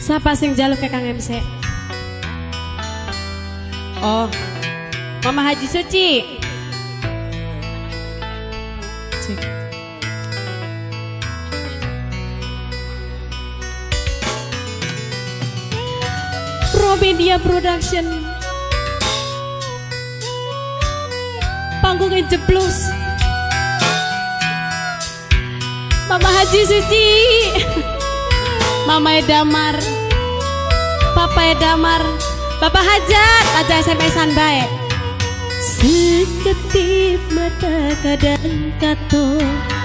Siapa sing jaluk ke Kang MC? Oh, Mama Haji Suci. Promedia Production. Panggung jeblus. Mama Haji Suci. Mama Edamar, Papa Edamar, Bapak Hajat, aja SMS-an baik. Seketip mata kadang kato,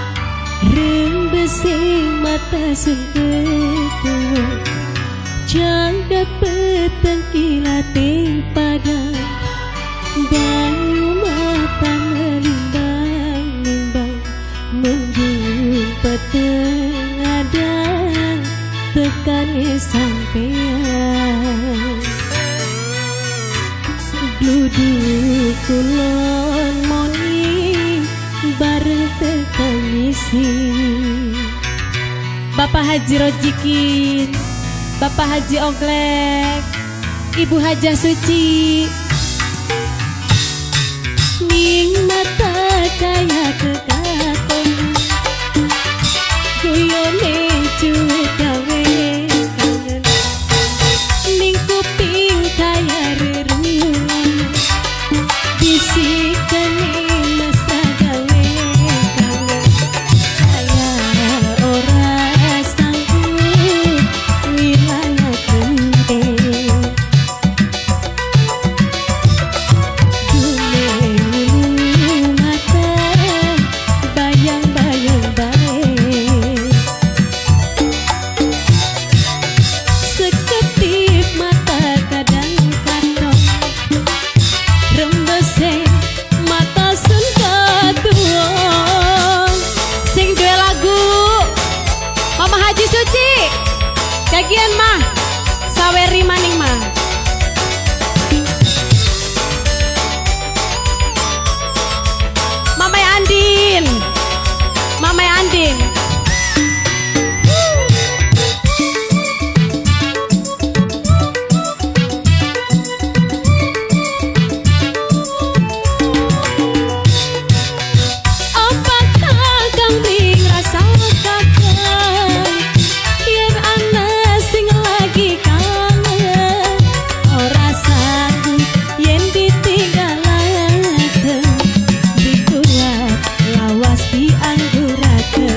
rembesing mata sungketu, jangkat petang kilating padang, banyu mata melimbang-limbang, menjumpa tengadang tekane sampean. Gluduk kulon moni bareng tekan isi. Bapak Haji Rojikin, Bapak Haji Oglek, Ibu Haja Suci. Ning mata kaya kekaton, guyone cuek gawe kangen. Ning kuping kaya rerungan, bisikane masa gawe kangen. Kaya ora sanggup wilayah penting. Gumelu mata bayang-bayang baik. Seketip mata kadang kantong, rembese mata sun katuang. Sing duwe lagu Mama Haji Suci kagian mah saweri maning mah. Mama Andin, Mama Andin. Apakah kang ring rasa kakak, yen ana sing lagi kangen, ora sanggup yen ditinggalaken, dikuat lawas diangguraken.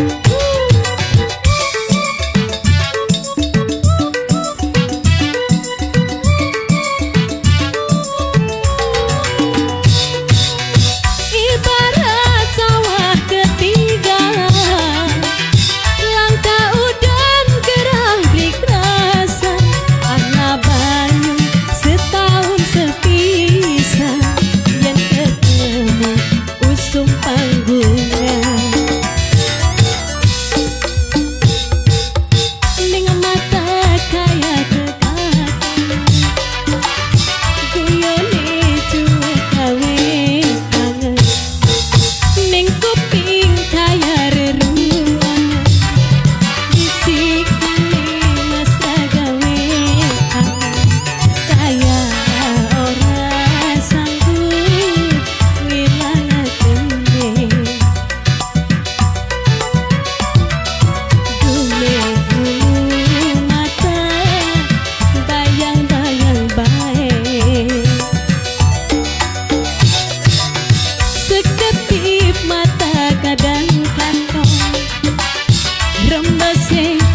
Ibarat sawah ketinggalan, langkah udan gerang berikrasan, ana banyu setahun sepisan, yang ketemu usung panggungan. Ning mata kaya kekatan, guyone cuek gawe kangen. Ning kuping kaya rerungan, bisikane masa gawe kangen. Kaya ora sanggup wilayah kene. Gumelu mata bayang-bayang baik. Seketip mata kadang kantong, rembese